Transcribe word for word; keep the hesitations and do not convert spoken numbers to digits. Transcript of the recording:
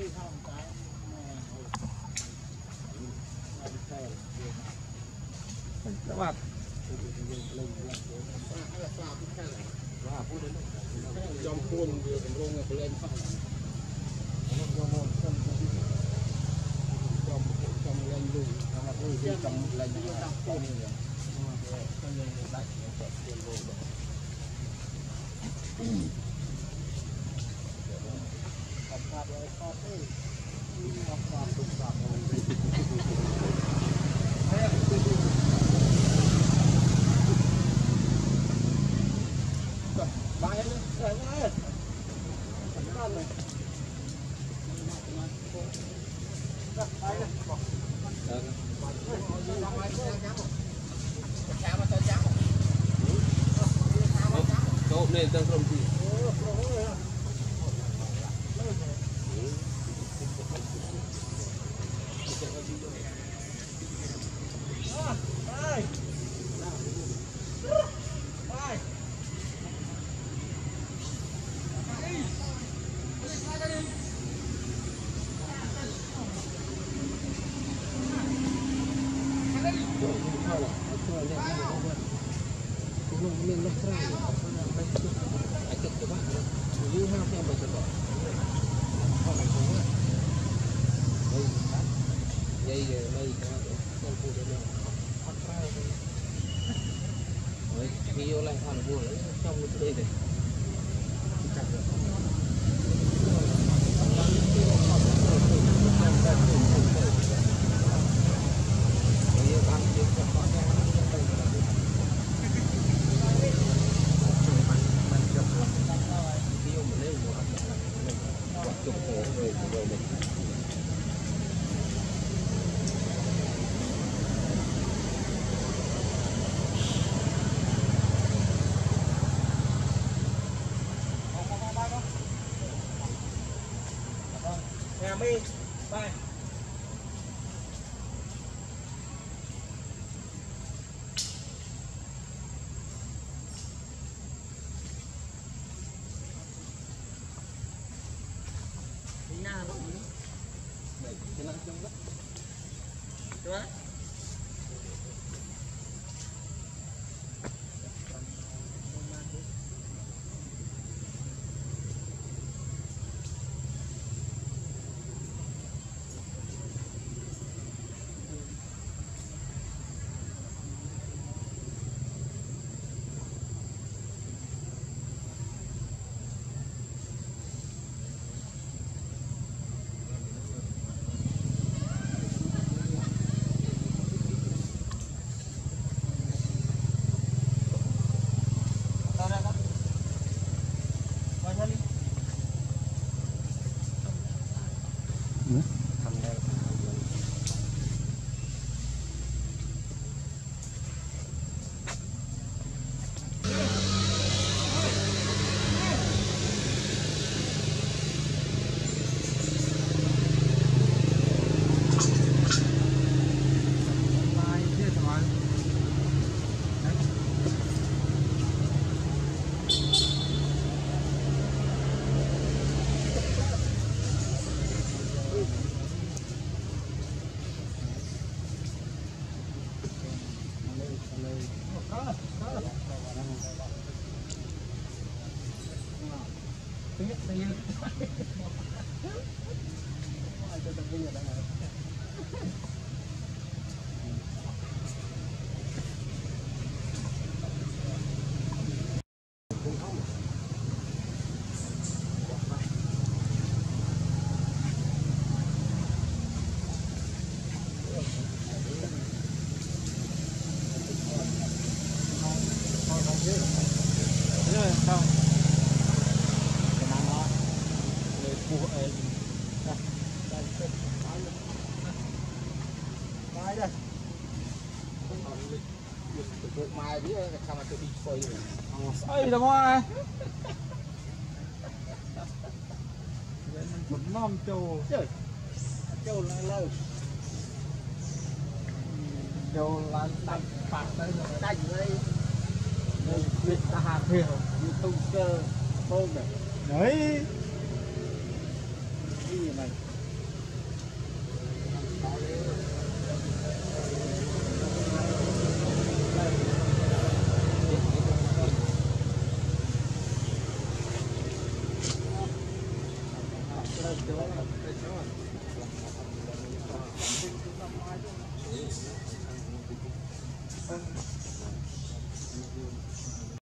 các bạn trong khuôn vừa cầm rong ngược lên không trong trong lên luôn là tôi đi cầm lên trong khuôn rồi cho nên lại chạy tiền luôn cầm cặp rồi có thế cầm cặp cầm cặp bay lên bay lên con này bay lên trộm lên tân rồng thì mình nó ra ai chụp cho bạn như hai theo mình chụp họ làm không á đây dây đây con phụ đây là bắt ra rồi khi vô lại hoàn buồn trong cái đây này mi bay nhà nó đấy cái năng trong đó đúng không mai biết sao mà tôi đi phơi rồi ơi đâu mà một mâm trâu trời trâu là lâu trâu là đánh phạt đây đánh đây biết ta hạt thiểu YouTube cơ phone này đấy gì này